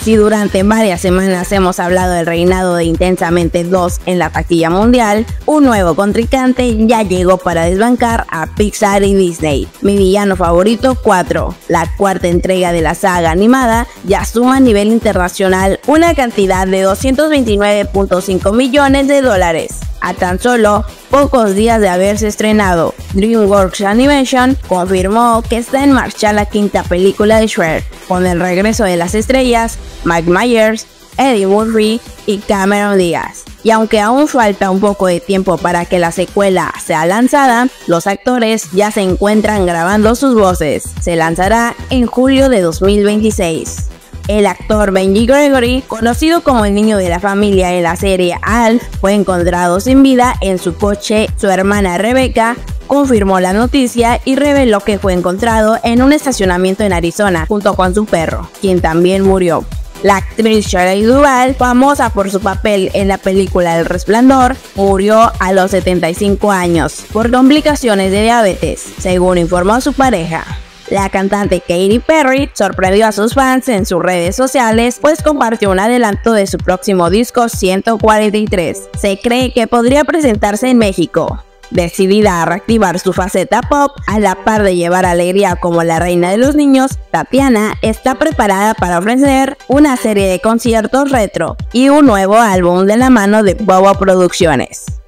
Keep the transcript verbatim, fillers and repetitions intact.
Si durante varias semanas hemos hablado del reinado de Intensamente dos en la taquilla mundial, un nuevo contrincante ya llegó para desbancar a Pixar y Disney. Mi villano favorito cuatro, la cuarta entrega de la saga animada, ya suma a nivel internacional una cantidad de doscientos veintinueve punto cinco millones de dólares. A tan solo pocos días de haberse estrenado, DreamWorks Animation confirmó que está en marcha la quinta película de Shrek, con el regreso de las estrellas Mike Myers, Eddie Murphy y Cameron Diaz. Y aunque aún falta un poco de tiempo para que la secuela sea lanzada, los actores ya se encuentran grabando sus voces. Se lanzará en julio de dos mil veintiséis. El actor Benji Gregory, conocido como el niño de la familia en la serie Alf, fue encontrado sin vida en su coche. Su hermana Rebecca confirmó la noticia y reveló que fue encontrado en un estacionamiento en Arizona junto con su perro, quien también murió. La actriz Shelley Duvall, famosa por su papel en la película El Resplandor, murió a los setenta y cinco años por complicaciones de diabetes, según informó su pareja. La cantante Katy Perry sorprendió a sus fans en sus redes sociales, pues compartió un adelanto de su próximo disco ciento cuarenta y tres. Se cree que podría presentarse en México. Decidida a reactivar su faceta pop, a la par de llevar alegría como la reina de los niños, Tatiana está preparada para ofrecer una serie de conciertos retro y un nuevo álbum de la mano de Bobo Producciones.